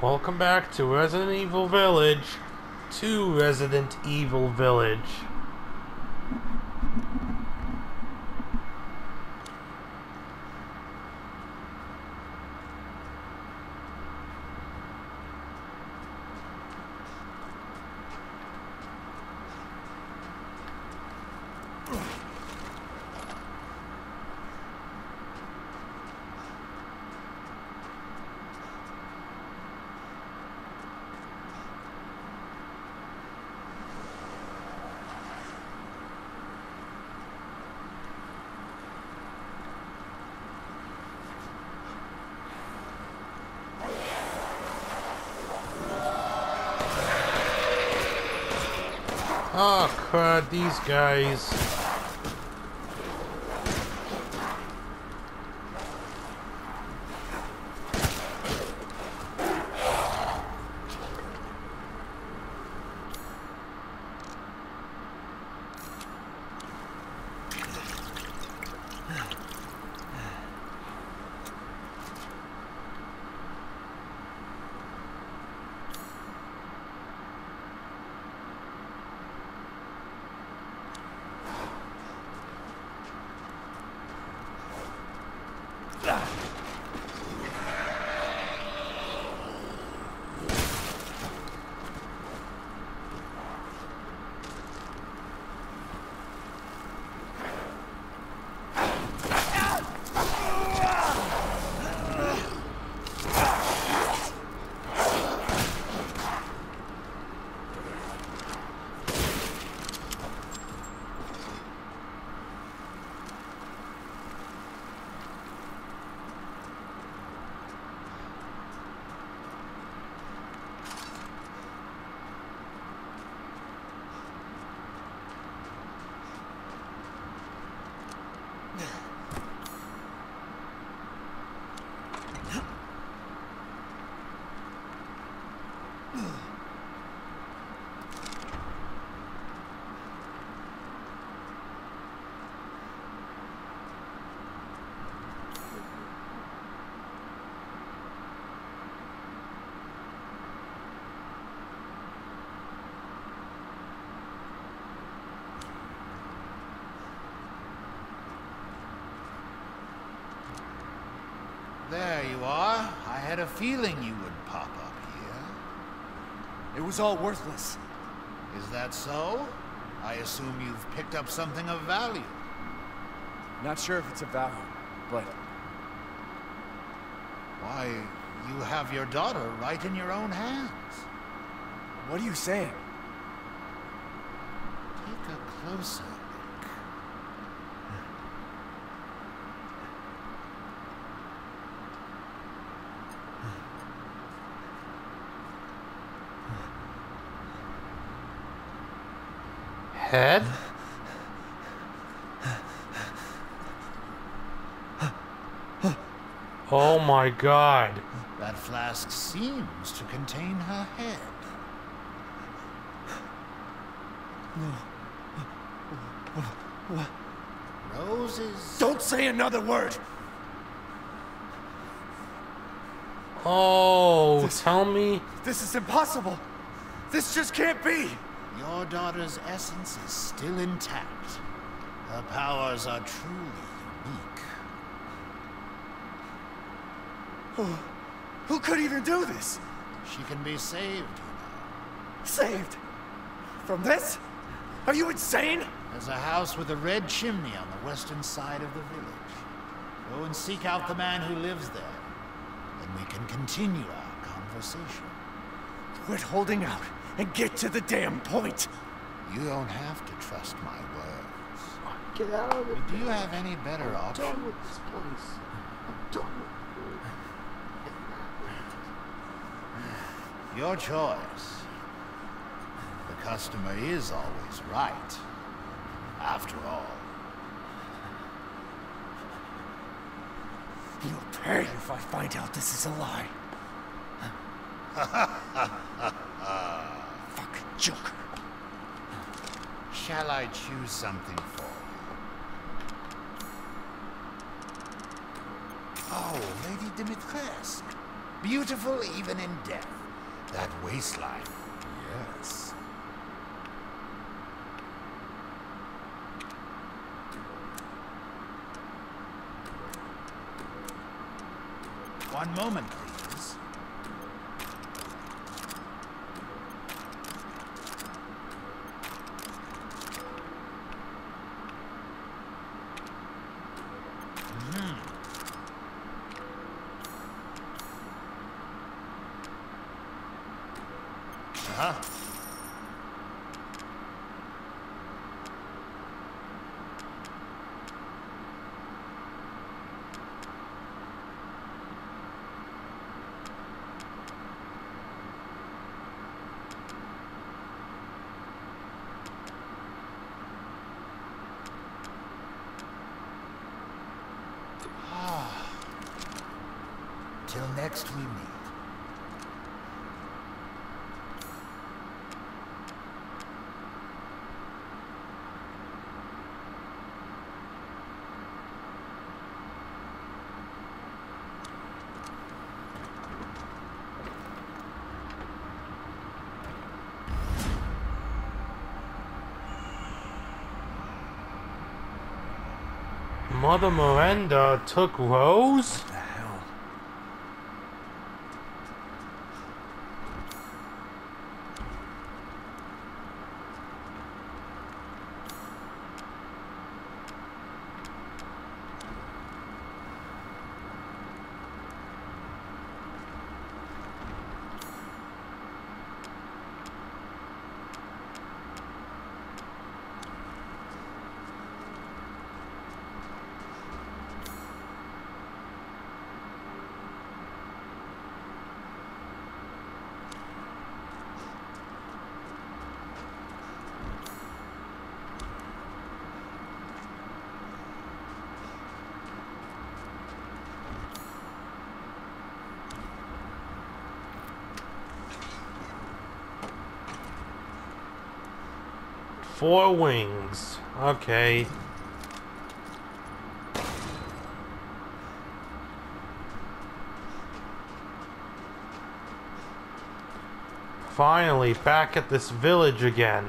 Welcome back to Resident Evil Village. To Resident Evil Village. Oh crud, these guys. There you are. I had a feeling you would pop up here. It was all worthless. Is that so? I assume you've picked up something of value. Not sure if it's of value, but... Why, you have your daughter right in your own hands. What are you saying? Take a closer look. Head? Oh my god. That flask seems to contain her head. Roses. Don't say another word! Oh, tell me. This is impossible! This just can't be! Your daughter's essence is still intact. Her powers are truly unique. Who could even do this? She can be saved, you know. Saved? From this? Are you insane? There's a house with a red chimney on the western side of the village. Go and seek out the man who lives there. Then we can continue our conversation. Quit holding out and get to the damn point! You don't have to trust my words. Get out of it. Do you have any better option? I'm done with this place. I'm done with Your choice. The customer is always right. After all. You'll pay if I find out this is a lie. Fucking joker. Shall I choose something for you? Oh, Lady Dimitrescu. Beautiful even in death. That waistline, yes. One moment, please. Uh-huh. Till next we meet. Mother Miranda took Rose? What the hell? Four wings. Okay. Finally, back at this village again.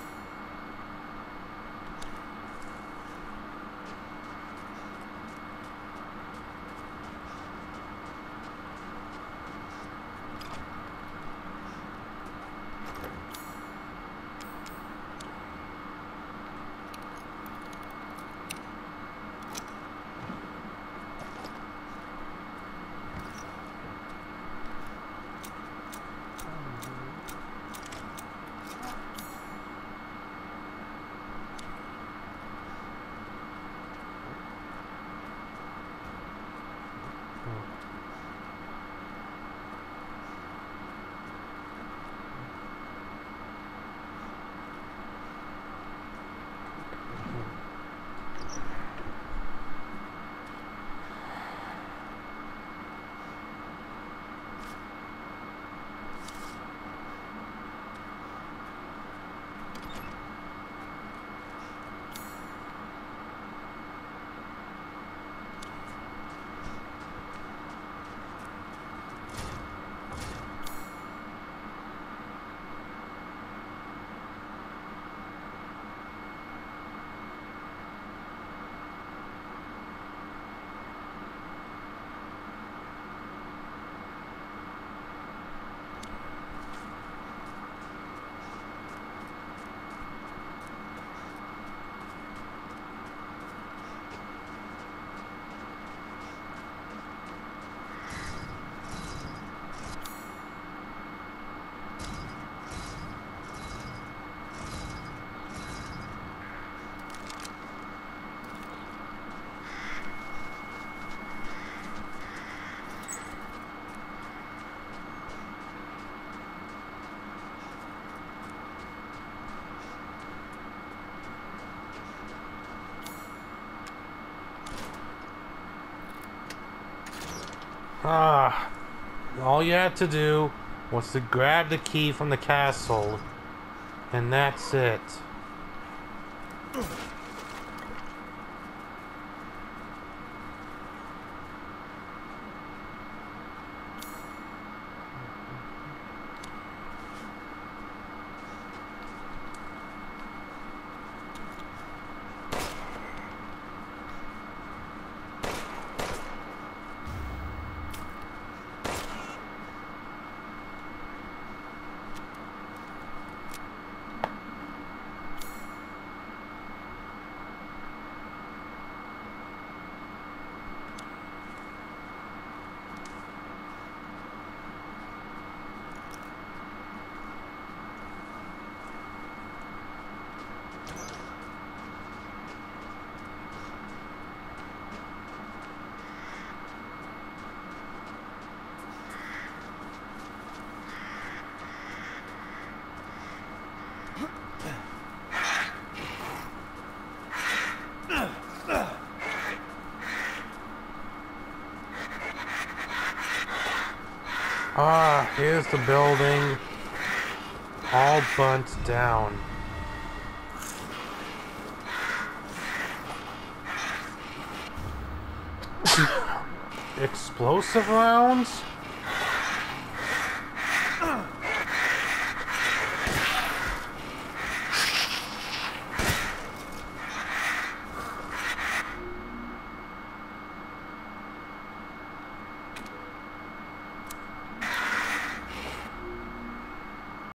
Ah, all you had to do was to grab the key from the castle, and that's it. Ah, here's the building. All burnt down. Explosive rounds?